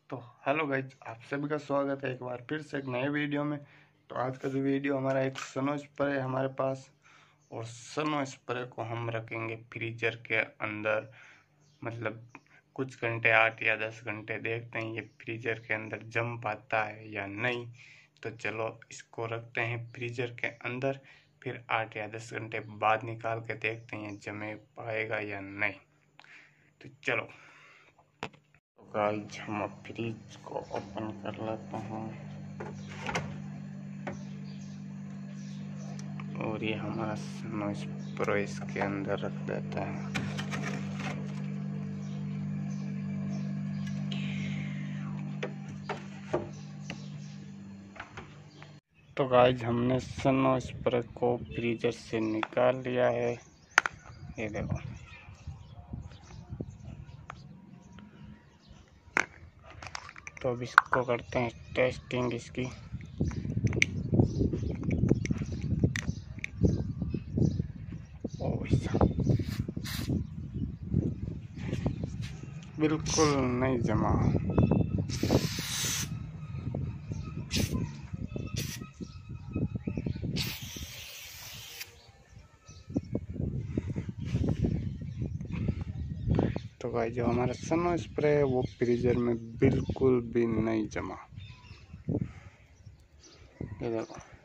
तो hello guys, आप सभी का स्वागत है एक बार फिर से एक नए वीडियो में। तो आज का जो वीडियो हमारा एक सनो स्प्रे है हमारे पास, और सनो स्प्रे को हम रखेंगे फ्रीजर के अंदर। मतलब कुछ घंटे 8 या 10 घंटे, देखते हैं ये फ्रीजर के अंदर जम पाता है या नहीं। तो चलो इसको रखते हैं फ्रीजर के अंदर, फिर 8 या 10 घंटे बाद निकाल के देखते हैं जमे पाएगा या नहीं। तो चलो गाइस, हम अब फ्रिज को ओपन कर लेते हैं और ये हमारा सनो स्प्रे इसके अंदर रख देते हैं। तो गाइस, हमने सनो स्प्रे को फ्रीजर से निकाल लिया है, ये देखो। तो अब इसको करते हैं टेस्टिंग इसकी। बिल्कुल नहीं जमा। तो गाइस, जो हमारा सनो स्प्रे है वो फ्रीजर में बिल्कुल भी नहीं जमा, ये देखो।